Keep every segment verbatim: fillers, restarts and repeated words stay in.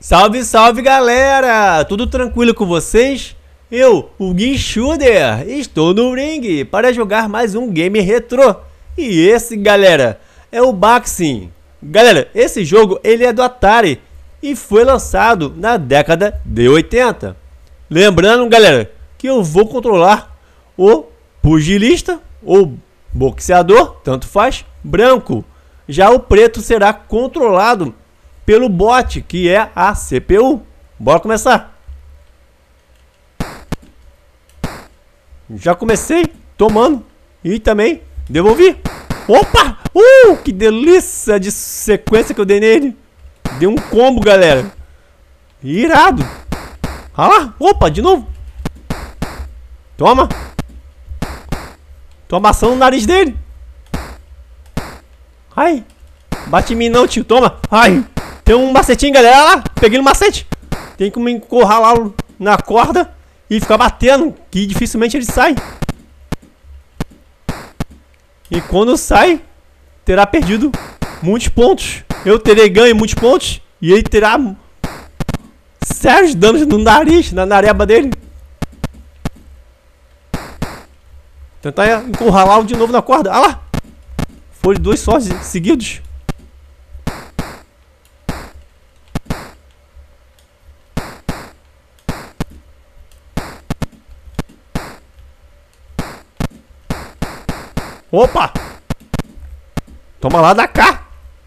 Salve, salve galera! Tudo tranquilo com vocês? Eu, o Guinchuder, estou no ringue para jogar mais um game retrô. E esse, galera, é o Boxing. Galera, esse jogo ele é do Atari e foi lançado na década de oitenta. Lembrando, galera, que eu vou controlar o pugilista ou boxeador, tanto faz, branco. Já o preto será controlado pelo bot, que é a C P U. Bora começar. Já comecei tomando e também devolvi. Opa! Uh, que delícia de sequência que eu dei nele. Dei um combo, galera. Irado. Ah lá, opa, de novo. Toma. Tô amassando o nariz dele. Ai. Bate em mim não, tio. Toma. Ai. Tem um macetinho, galera. Olha lá. Peguei no macete. Tem que me encurralar na corda e ficar batendo, que dificilmente ele sai. E quando sai, terá perdido muitos pontos. Eu terei ganho muitos pontos e ele terá sérios danos no nariz, na nareba dele. Tentar encurralá-lo de novo na corda. Olha lá. Foi dois só seguidos. Opa! Toma lá da cá!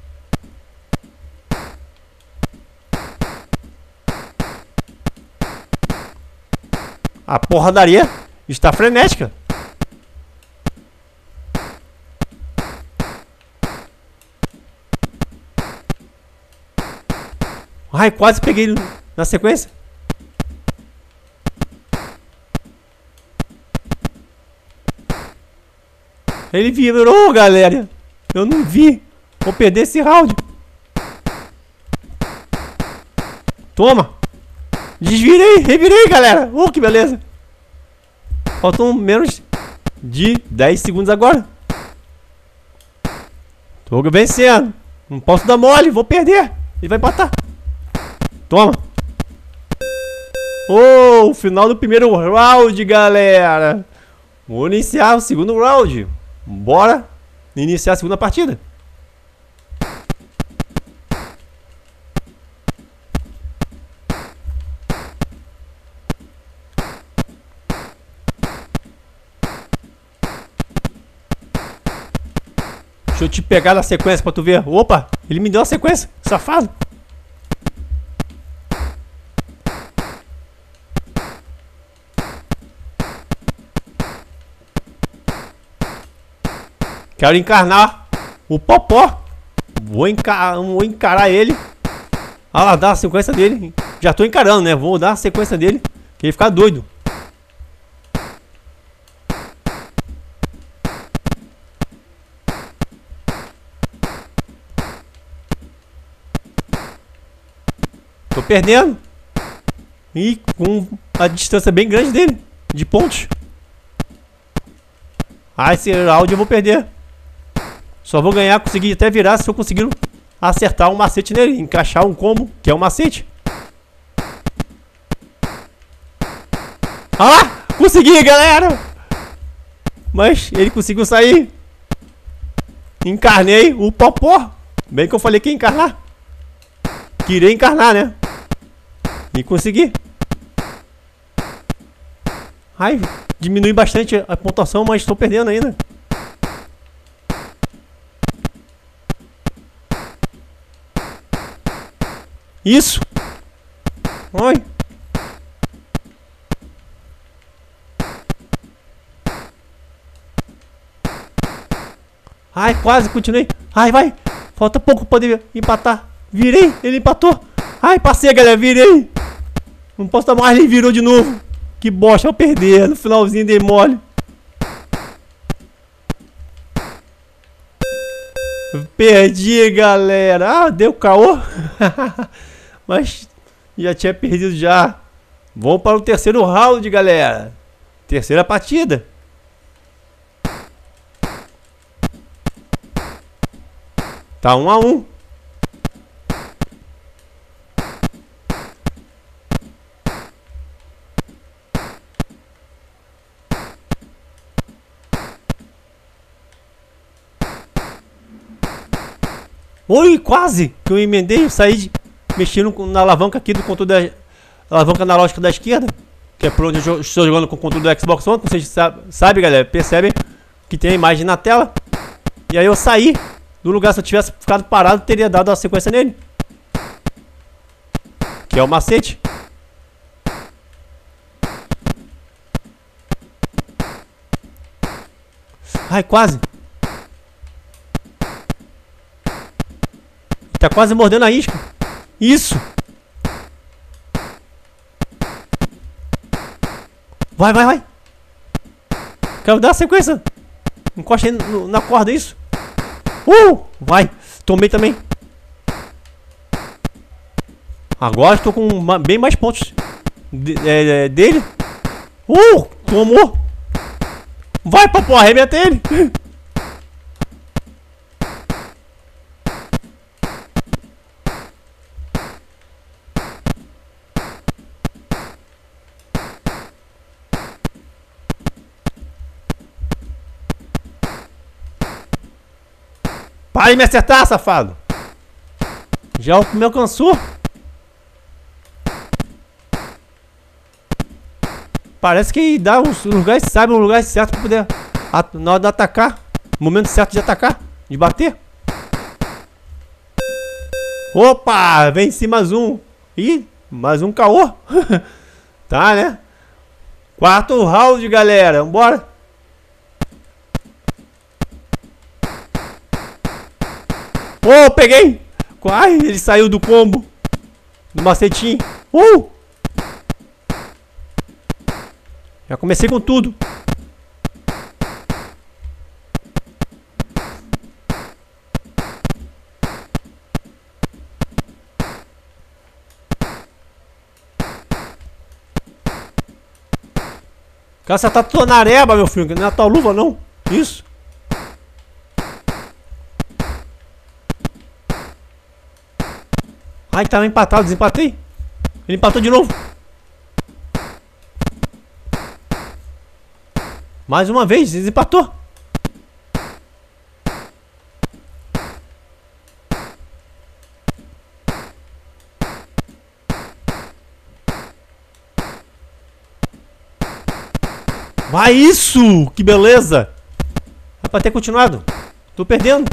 A porradaria está frenética. Ai, quase peguei ele na sequência. Ele virou, galera. Eu não vi. Vou perder esse round. Toma. Desvirei, revirei, galera. Oh, que beleza. Faltam menos de dez segundos agora. Tô vencendo. Não posso dar mole, vou perder. Ele vai empatar. Toma. Oh, final do primeiro round, galera. Vou iniciar o segundo round. Bora iniciar a segunda partida. Deixa eu te pegar na sequência pra tu ver. Opa, ele me deu uma sequência, safado. Quero encarnar o Popó. Vou, encar vou encarar ele. Ah lá, dá a sequência dele. Já tô encarando, né? Vou dar a sequência dele, que ele ficar doido. Tô perdendo. E com a distância bem grande dele, de pontos. Ah, esse round eu vou perder. Só vou ganhar, conseguir até virar se eu conseguir acertar um macete nele, encaixar um combo, que é um macete. Ah lá! Consegui, galera! Mas ele conseguiu sair. Encarnei o Popó. Bem que eu falei que ia encarnar. Queria encarnar, né? E consegui. Ai, diminui bastante a pontuação, mas estou perdendo ainda. Isso. Oi. Ai, quase continuei. Ai, vai. Falta pouco para poder empatar. Virei, ele empatou. Ai, passei, galera, virei. Não posso dar mais, ele virou de novo. Que bosta, eu perder. No finalzinho dei mole. Perdi, galera. Ah, deu caô. Mas já tinha perdido já. Vamos para o terceiro round, galera. Terceira partida. Tá um a um. Oi, quase! Que eu emendei, eu saí de, mexendo na alavanca aqui do controle da... Alavanca analógica da esquerda. Que é por onde eu estou jogando com o controle do Xbox One. Vocês sabem, sabe, galera, percebem que tem a imagem na tela. E aí eu saí do lugar. Se eu tivesse ficado parado, teria dado a sequência nele. Que é o macete. Ai, quase. Tá quase mordendo a isca. Isso. Vai, vai, vai. Quero dar a sequência. Encosta aí no, na corda, isso. Uh, vai. Tomei também. Agora estou com uma, bem mais pontos de, é, dele. Uh, tomou. Vai, papo, arrebenta ele. Para de me acertar, safado. Já me alcançou. Parece que dá os lugares, sabe, um lugar certo para poder, na hora de atacar, o momento certo de atacar, de bater. Opa, venci mais um. Ih, mais um caô. Tá, né? Quarto round, galera, vambora. Oh, peguei! Ai, ele saiu do combo. Do macetinho. Uh! Já comecei com tudo. Cara, você tá toda na areba, meu filho. Não é a tua luva, não. Isso. Ai, tava empatado, desempatei. Ele empatou de novo. Mais uma vez, desempatou. Vai isso! Que beleza! É pra ter continuado. Tô perdendo.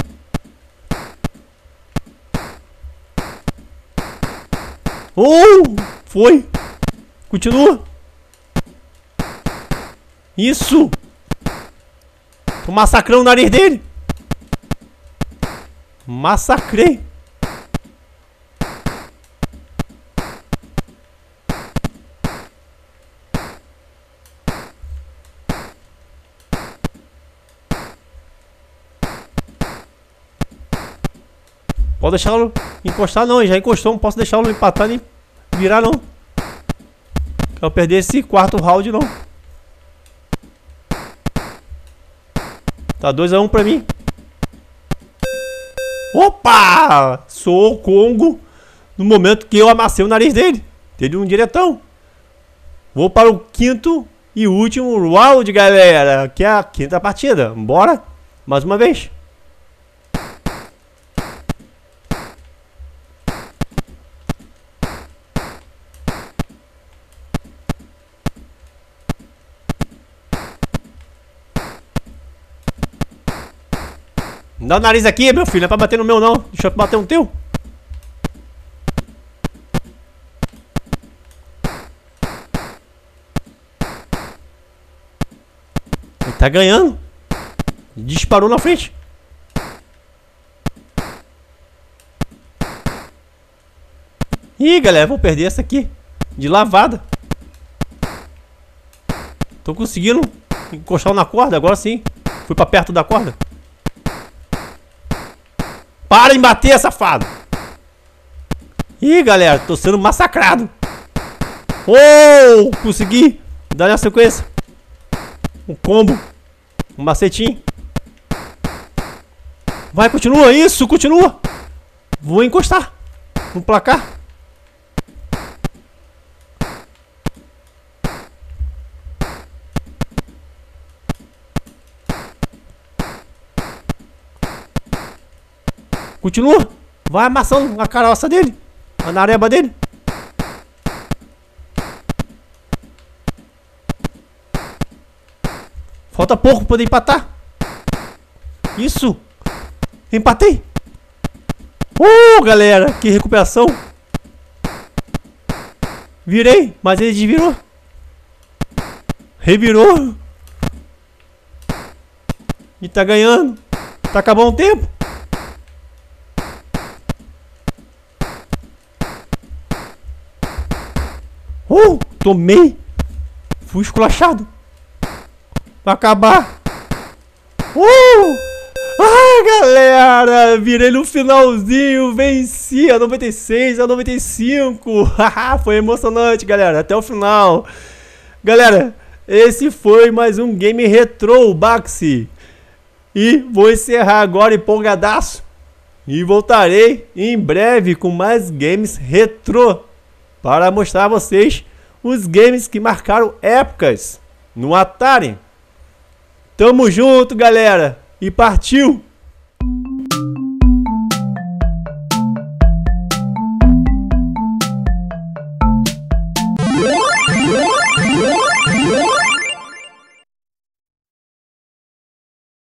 Oh! Foi! Continua! Isso! Tô massacrando o nariz dele! Massacrei! Pode deixá-lo encostar, não, ele já encostou, não posso deixá-lo empatar nem virar, não. Quero perder esse quarto round, não. Tá dois a um pra mim. Opa! Sou o Congo no momento que eu amassei o nariz dele. Teve um diretão. Vou para o quinto e último round, galera. Que é a quinta partida. Bora? Mais uma vez. Não dá o nariz aqui, meu filho. Não é pra bater no meu, não. Deixa eu bater no teu. Ele tá ganhando. Disparou na frente. Ih, galera. Vou perder essa aqui. De lavada. Tô conseguindo encostar na corda. Agora sim. Fui pra perto da corda. Para de bater, safado! Ih, galera, tô sendo massacrado. Oh, consegui dar na sequência. Um combo. Um macetinho. Vai, continua, isso, continua. Vou encostar no placar. Continua. Vai amassando a caroça dele. A nareba dele. Falta pouco pra poder empatar. Isso. Empatei. Uh, galera. Que recuperação. Virei, mas ele desvirou. Revirou. E tá ganhando. Tá acabando o tempo. Uh, tomei. Fui esculachado. Vai acabar. Uh! Ah, galera. Virei no finalzinho. Venci a noventa e seis a noventa e cinco. Foi emocionante, galera. Até o final. Galera, esse foi mais um game retrô, Baxi. E vou encerrar agora empolgadaço. E voltarei em breve com mais games retrô. Para mostrar a vocês os games que marcaram épocas no Atari. Tamo junto, galera. E partiu!